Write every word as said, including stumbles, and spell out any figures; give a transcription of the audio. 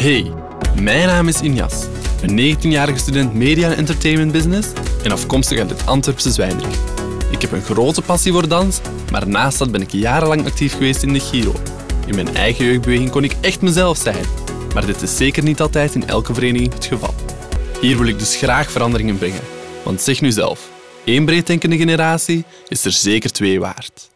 Hey, mijn naam is Injas, een negentienjarige student Media en Entertainment Business en afkomstig uit het Antwerpse Zwijndrecht. Ik heb een grote passie voor dans, maar naast dat ben ik jarenlang actief geweest in de Giro. In mijn eigen jeugdbeweging kon ik echt mezelf zijn, maar dit is zeker niet altijd in elke vereniging het geval. Hier wil ik dus graag veranderingen brengen, want zeg nu zelf, één breeddenkende generatie is er zeker twee waard.